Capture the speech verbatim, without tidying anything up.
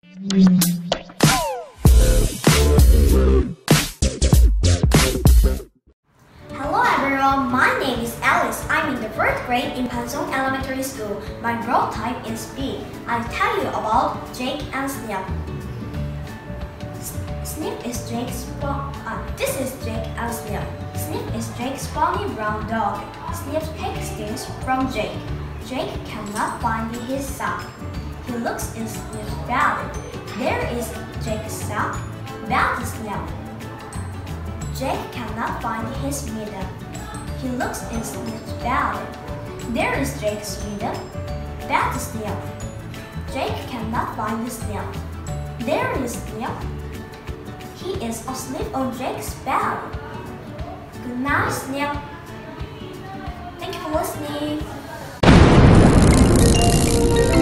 Hello everyone, my name is Alice. I'm in the fourth grade in Pansong Elementary School. My role type is B. I'll tell you about Jake and Snip. Snip is Jake's uh, This is Jake and Snip. Snip is Jake's funny brown dog. Snip takes things from Jake. Jake cannot find his sock. He looks in Snip's belly. There is Jake's sock. That's Snip. Jake cannot find his middle. He looks in Snip's belly. There is Jake's middle. That's Snip. Jake cannot find his Snip. There is Snip. He is asleep on Jake's belly. Good night, Snip. Thank you for listening.